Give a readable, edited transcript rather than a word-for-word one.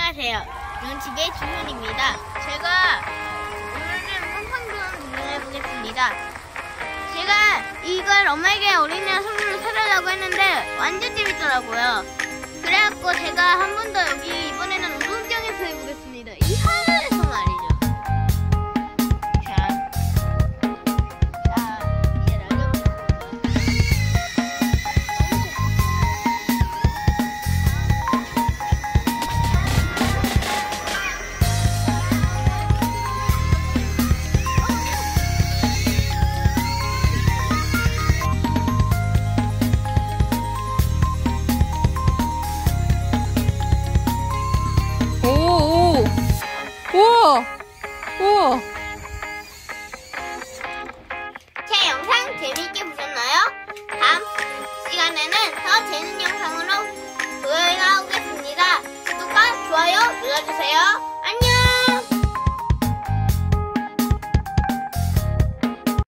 안녕하세요. 명치계 주문입니다. 제가 오늘은 팡팡존 구경해보겠습니다. 제가 이걸 엄마에게 어린이날 선물로 사달라고 했는데 완전 재밌더라고요. 그래갖고 제가 한 번 더 여기 이번에는 우동장에서 해보겠습니다. 이 하늘에서 말이죠. 이제 날려보겠습니다. 우와! 우와! 제 영상 재미있게 보셨나요? 다음 시간에는 더 재밌는 영상으로 돌아오겠습니다. 구독과 좋아요 눌러주세요.